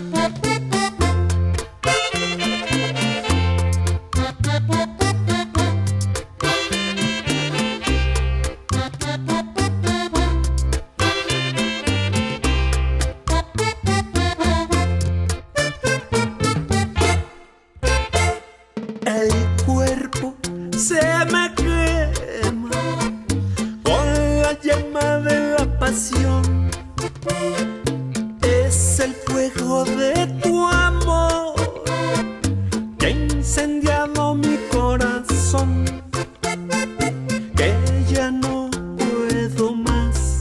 El cuerpo se me quema con la llama de la pasión. Es el fuego de tu amor que ha incendiado mi corazón, que ya no puedo más.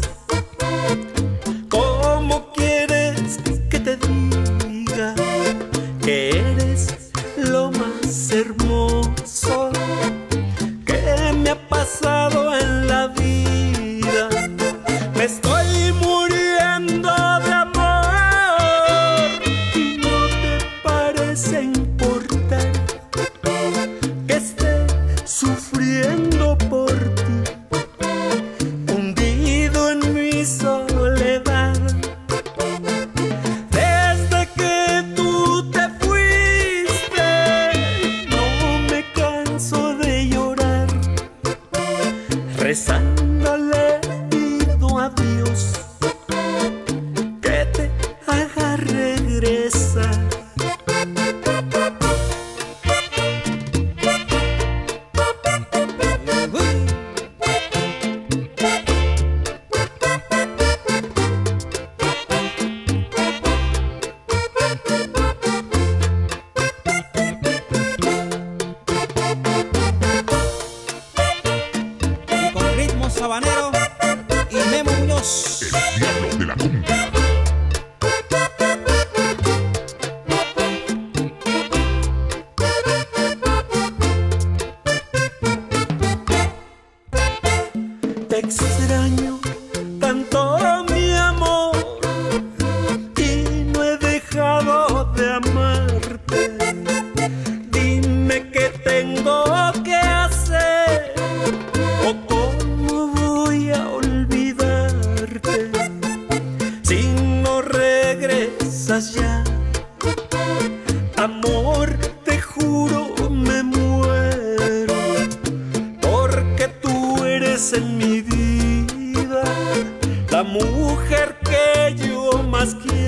¿Cómo quieres que te diga que eres lo más hermoso que me ha pasado en la vida? Me estoy muriendo de amor y no te parece importar que esté sufriendo por ti, hundido en mi soledad. Desde que tú te fuiste, no me canso de llorar, rezando le pido a Dios que te haga regresar. Y con ritmo sabanero y Memo Muñoz. El diablo de la cumbia. Te extraño tanto, mi amor, y no he dejado de amarte. Dime qué tengo que hacer o cómo voy a olvidarte si no regresas ya. Amor, te juro me muero porque tú eres en mi vida la mujer que yo más quiero.